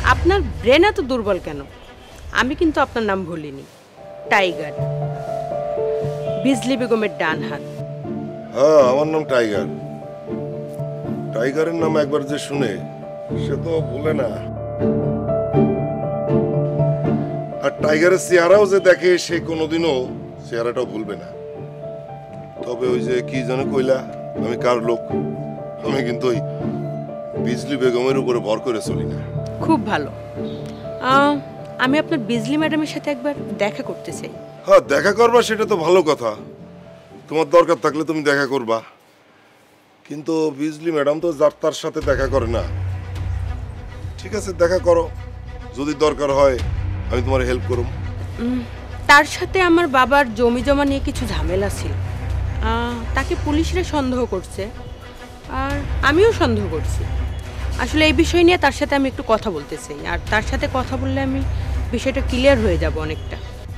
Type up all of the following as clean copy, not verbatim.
আপনার ব্রেন এত দুর্বল কেন? আমি কিন্তু আপনার নাম ভুলিনি, টাইগার, বিজলি বেগমের ডান হাত। হ্যাঁ, আমার নাম টাইগার। টাইগারের নাম একবার যে শুনে সে তো ভুলে না। আর টাইগারের চেহারাও যে দেখে সে কোনোদিনও চেহারাটাও ভুলবে না। তবে ওই যে কি যেন কইলা, আমি কার লোক? আমি কিন্তু ওই বিজলি বেগমের উপরে ভর করে চলি না। খুব ভালো। আমি আপনার বিজলি ম্যাডামের সাথে একবার দেখা করতে চাই। হ্যাঁ, দেখা করবা সেটা তো ভালো কথা। তোমার দরকার থাকলে তুমি দেখা করবা, কিন্তু বিজলি ম্যাডাম তো যার তার সাথে দেখা করে না। ঠিক আছে, দেখা করো, যদি দরকার হয় আমি তোমার হেল্প করব। তার সাথে আমার বাবার জমি জমা নিয়ে কিছু ঝামেলা ছিল। তাকে পুলিশরা সন্দেহ করছে, আর আমিও সন্দেহ করছি। আসলে এই বিষয় নিয়ে তার সাথে আমি একটু কথা বলতে চাই, আর তার সাথে কথা বললে আমি বিষয়টা ক্লিয়ার হয়ে যাব অনেকটা।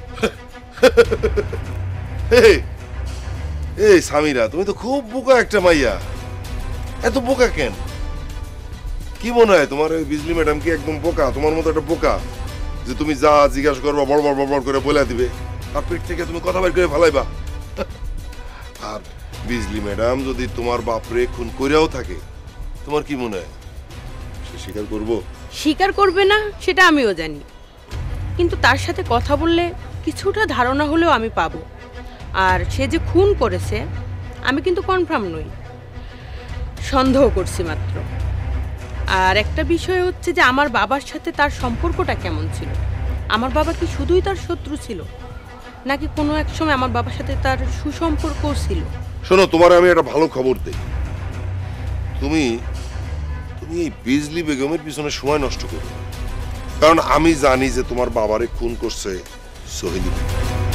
এই সামিরা, তুমি তো খুব বোকা একটা মাইয়া। এত বোকা কেন? কি মনে হয় তোমার ওই বিজলি ম্যাডাম কি একদম বোকা? তোমার মতো একটা বোকা যে তুমি যা জিজ্ঞাসা করবা বড় বড় বড় করে বলে দিবে, তার পেট থেকে তুমি কথা বের করে ফেলাইবা। আর বিজলি ম্যাডাম যদি তোমার বাপরে খুন করেও থাকে, তোমার কি মনে হয় সে স্বীকার করবো? স্বীকার করবে না সেটা আমিও জানি, কিন্তু তার সাথে কথা বললে কিছুটা ধারণা হলেও আমি পাবো। আর সে যে খুন করেছে আমি কিন্তু কনফার্ম নই, সন্দেহ করছি মাত্র। আর একটা বিষয় হচ্ছে যে আমার বাবার সাথে তার সম্পর্কটা কেমন ছিল। আমার বাবা কি শুধুই তার শত্রু ছিল, নাকি কোনো এক সময় আমার বাবার সাথে তার সুসম্পর্কও ছিল? শোনো, তোমার আমি একটা ভালো খবর দেই। তুমি তুমি এই বিজলি বেগমের পিছনে সময় নষ্ট করো, কারণ আমি জানি যে তোমার বাবারে খুন করছে সোহেলি বেগম।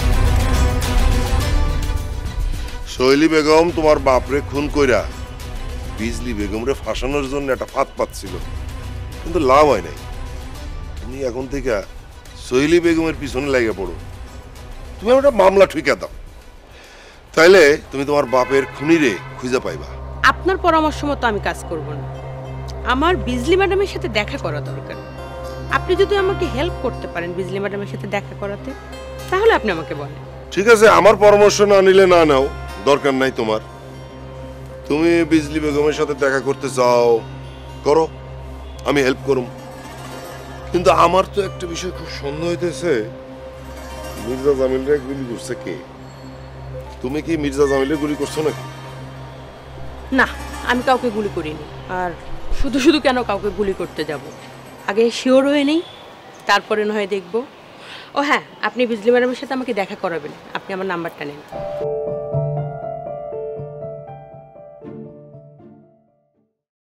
সোহেলি বেগম তোমার বাপরে খুন কইরা বিজলি বেগমরে ফাঁসানোর জন্য একটা ফাঁদ পাচ্ছিল, কিন্তু লাভ হয় নাই। তুমি এখন থেকে সোহেলি বেগমের পিছনে লেগে পড়ো, তুমি একটা মামলা ঠিকা দাও, তাইলে তুমি তোমার বাপের খুনিরে খুঁজে পাইবা। আপনার পরামর্শ মতো আমি কাজ করব না। আমার বিজলি ম্যাডামের সাথে দেখা করা দরকার। আপনি যদি আমাকে হেল্প করতে পারেন বিজলি ম্যাডামের সাথে দেখা করাতে, তাহলে আপনি আমাকে বলেন। ঠিক আছে, আমার পরামর্শ না নিলে না নাও, দরকার নাই তোমার। তুমি বিজলি বেগমের সাথে দেখা করতে চাও, করো, আমি হেল্প করব। কিন্তু আমার তো একটা বিষয় খুব সন্দেহ হইতেছে, মির্জা জামিলরে গুলি করছে কে? তুমি কি মির্জা জামিলে গুলি করছো নাকি? না, আমি কাউকে গুলি করিনি। আর শুধু শুধু কেন কাউকে গুলি করতে যাব? আগে শিওর হয়ে নেই, তারপরে না হয় দেখব। ও হ্যাঁ, আপনি বিজলি ম্যাডামের সাথে আমাকে দেখা করাবেন। আপনি আমার নাম্বারটা নেন।